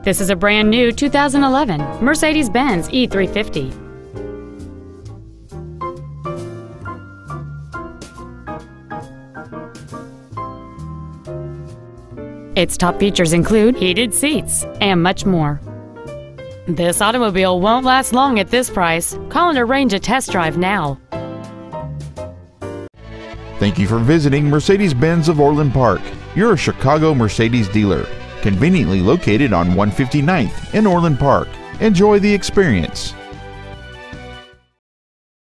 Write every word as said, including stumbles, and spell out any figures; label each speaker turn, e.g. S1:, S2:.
S1: This is a brand new two thousand eleven Mercedes-Benz E three fifty. Its top features include heated seats and much more. This automobile won't last long at this price. Call and arrange a test drive now.
S2: Thank you for visiting Mercedes-Benz of Orland Park. You're a Chicago Mercedes dealer, conveniently located on one fifty-ninth in Orland Park. Enjoy the experience.